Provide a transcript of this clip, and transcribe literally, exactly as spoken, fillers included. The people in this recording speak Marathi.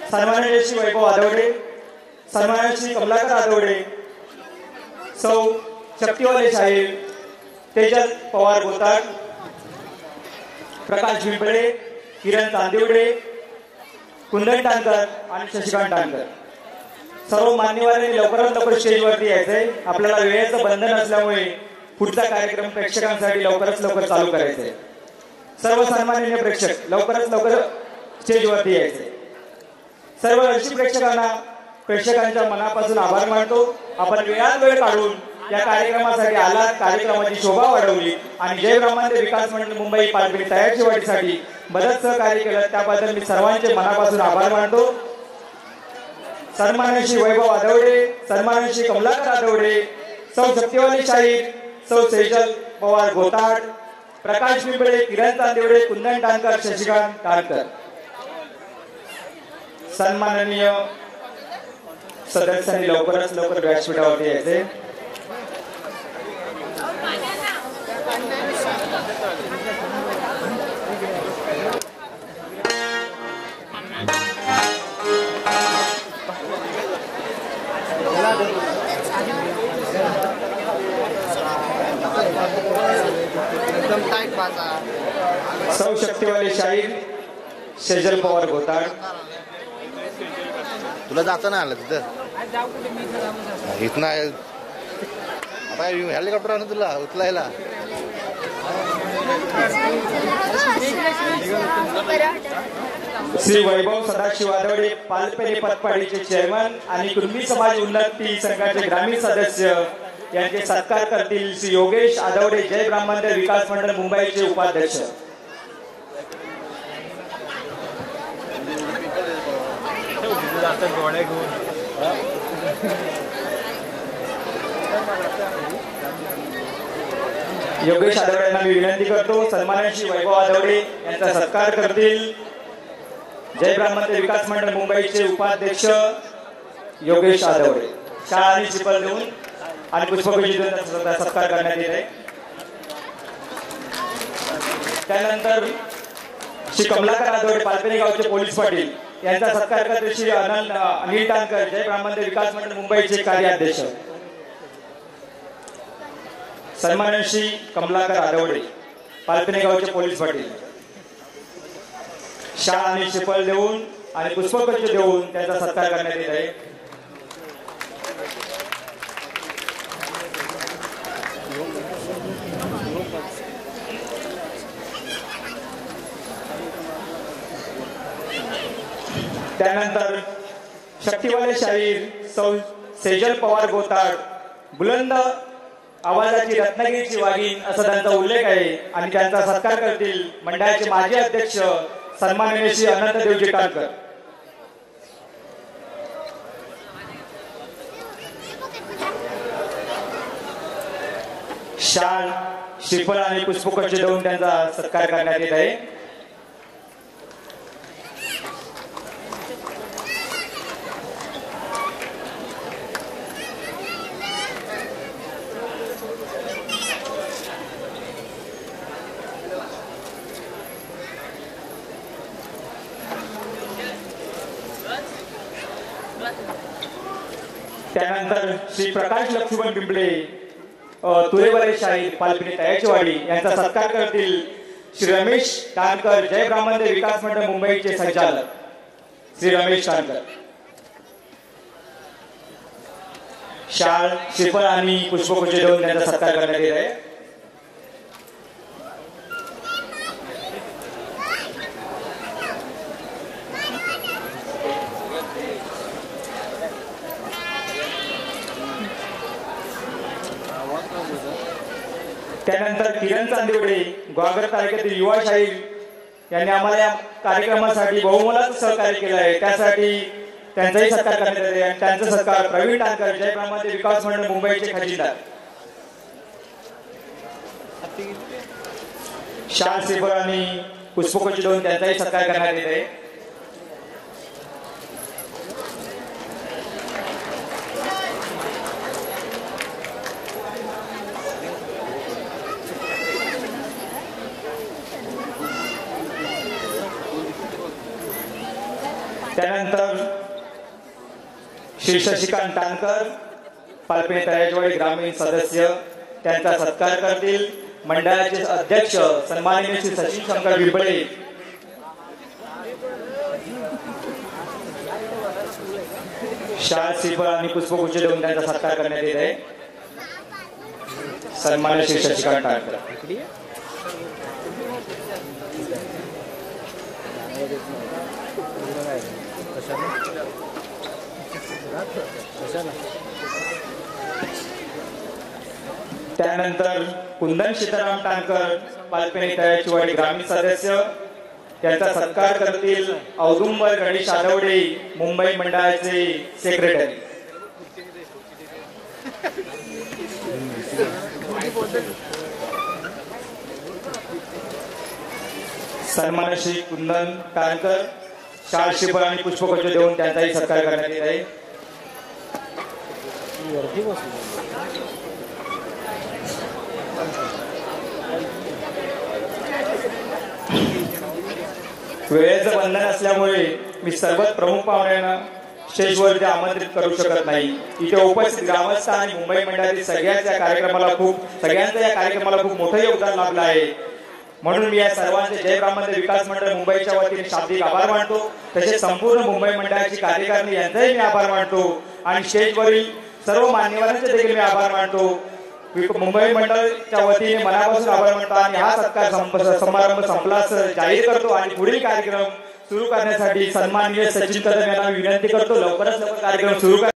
सन्माननीय श्री वैभव आदवडे, सन्माननीय श्री कमलाकर आदवडे, सौ शक्तिवाले साहेब, तेजल पवार गोताड, प्रकाश भिंपळे, किरण चांदिवडे, कुंदन टानकर आणि शशिकांत टानकर सर्व मान्यवरांनी लवकरात लवकर स्टेजवरती यायचंय. आपल्याला वेळेचं बंधन असल्यामुळे पुढचा कार्यक्रम प्रेक्षकांसाठी लवकरच लवकर चालू करायचंय. सर्व सन्माननीय प्रेक्षक लवकरच लवकर स्टेजवरती यायचे. सर्व रसिक प्रेक्षकांना प्रेक्षकांच्या मनापासून आभार मानतो. आपण वेळात वेळ काढून या कार्यक्रमासाठी आलात, कार्यक्रमाची शोभा वाढवली आणि जय ब्रह्मांड विकास मंडळ मुंबई पालखी तयारची वाढीसाठी बदल सहकार्य केलं, त्याबद्दल मी सर्वांचे मनापासून आभार मानतो. सन्माननीय श्री वैभव आदवडे, सन्माननीय श्री कमलाकर आदवडे, सौ शक्तिवाली शाहीर, सौ सेजल पवार गोताड, प्रकाश पिंपळे, किरण चांदिवडे, कुंदन टानकर, शशिकांत टानकर. सन्माननीय सदस्यांनी लवकरच लवकर व्यासपीठावरती यायचे. सौ शक्तिवाले शाहीर, सेजल पवार गोताड. तुला जाता ना आलं तिथं इथं आता हेलिकॉप्टर आणू तुला उचलायला. श्री वैभव सदाशिव आदवडे, पालपेरे पतपाडीचे चेअरमन आणि कुणबी समाज उन्नती संघाचे ग्रामीण सदस्य यांचे सत्कार करतील श्री योगेश आदवडे, जय ब्रह्मांड विकास मंडळ मुंबईचे उपाध्यक्ष. योगेश आदवडे यांना मी विनंती करतो, सन्माननीय श्री वैभव आदवडे यांचा सत्कार करतील जय ब्रह्मांड विकास मंडळ मुंबईचे उपाध्यक्ष योगेश आदवडे. शाळा आणि श्रीफळ देऊन आणि पुष्पगुच्छ देऊन त्यांचा सत्कार करण्यात येत आहे. त्यानंतर श्री कमलाकर आदवडे, पालपेरे गावचे पोलीस पाटील यांचा सत्कार करते श्री अनंत अनिल टानकर, जय ब्रह्मांड विकास मंडळ मुंबईचे कार्याध्यक्ष. सन्माननीय श्री कमलाकर आदवडे, पालपेरे गावचे पोलीस पाटील शाळा आणि श्रीफळ देऊन आणि पुष्पगुच्छ देऊन त्यांचा सत्कार करण्यात येत आहे. त्यानंतर शक्तिवाले शाहीर, सौ सेजल पवार गोताड, बुलंद आवाजाची रत्नागिरीची वाघीण असा त्यांचा उल्लेख आहे आणि त्यांचा सत्कार करतील मंडळाचे माजी अध्यक्ष सन्माननीय श्री अनंत देवजी टानकर. शाल, श्रीफळ आणि पुष्पगुच्छ देऊन त्यांचा सत्कार करण्यात येत आहे. त्यानंतर श्री प्रकाश लक्ष्मण पिंपळे, तुरेवाले शाहीर, पालपेरे तयारची वाडी यांचा सत्कार करतील श्री रमेश टानकर, जय ब्रह्मांड विकास मंडळ मुंबईचे संचालक श्री रमेश टानकर. शाल, श्रीफळ आणि पुष्पगुच्छ देऊन त्यांचा सत्कार करण्यात येत आहे. त्यानंतर किरण चांदिवडे, ग्वागर तालुक्यातील युवा शाहीर यांनी आम्हाला या कार्यक्रमासाठी बहुमोलाचं सहकार्य केलं आहे, त्यासाठी त्यांचाही सत्कार करण्यात येत आहे. आणि त्यांचा सत्कार प्रवीण टानकर, जय ब्रह्मांड विकास मंडळ मुंबईचे खजिनदार. शाल, श्रीफळ आणि पुष्पगुच्छ देऊन त्यांचाही सत्कार करण्यात येत आहे. त्यानंतर त्यानंतर श्री शशिकांत टानकर पालपे तळेजवाडी ग्रामीण सदस्य त्यांचा सत्कार करतील मंडळाचे अध्यक्ष सन्माननीय श्री सचिन शंकर बिबळे शाल श्रीफळ आणि पुष्पगुच्छ देऊन त्यांचा सत्कार करण्यात येत आहे. सन्माननीय श्री शशिकांत टानकर. त्यानंतर कुंदन सीताराम टानकर पालपेणी तळेजवाडी ग्रामीण सदस्य त्यांचा सत्कार करतील औदुंबर गणेश आदवडे मुंबई मंडळाचे सेक्रेटरी. सन्माननीय श्री कुंदन टानकर शाल श्रीफळ आणि पुष्पगुच्छ देऊन त्यांचाही सत्कार करण्यात येत आहे. वेळेचं बंधन असल्यामुळे मी सर्वच प्रमुख पाहुण्यांना स्टेजवरती आमंत्रित करू शकत नाही. इथे उपस्थित ग्रामस्थ आणि मुंबई मंडळातील सगळ्याच या कार्यक्रमाला खूप सगळ्यांचं या कार्यक्रमाला खूप मोठं योगदान लाभलं आहे. म्हणून मी या सर्वांचे जय ब्राह्मण विकास मंडळ मुंबईच्या वतीने शाब्दिक आभार मानतो. तसेच संपूर्ण मुंबई मंडळाची कार्यकारिणी यांचाही मी आभार मानतो आणि स्टेजवरील सर्व मान्यवरांचे देखील मी आभार मानतो. मुंबई मंडळाच्या वतीने मनापासून आभार मानतो आणि हा सत्कार समारंभ संपलाच जाहीर करतो आणि पुढील कार्यक्रम सुरू करण्यासाठी सन्माननीय सचिन कदम यांना विनंती करतो लवकरच लवकर कार्यक्रम सुरू